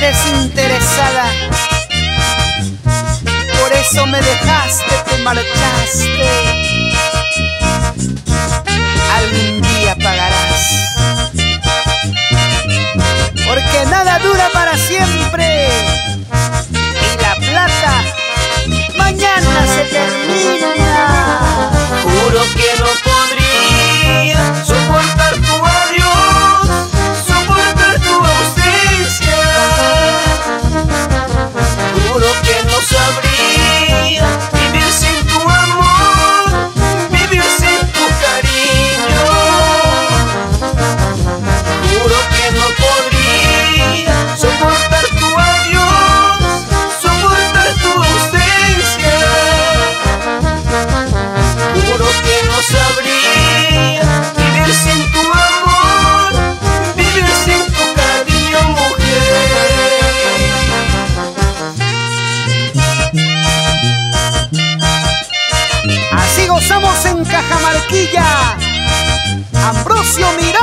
eres interesada, por eso me dejaste, te marchaste. Algún día pagarás, porque nada dura para siempre y la plata mañana se termina. Juro que no podría soportar tu adiós, soportar tu ausencia. Juro que no sabría vivir sin tu amor, vivir sin tu cariño. Juro que no podría soportar tu adiós, soportar tu ausencia. Juro que no sabría vivir sin tu amor, vivir sin tu cariño, mujer. Así gozamos en Cajamarquilla. Ambrosio Miranda.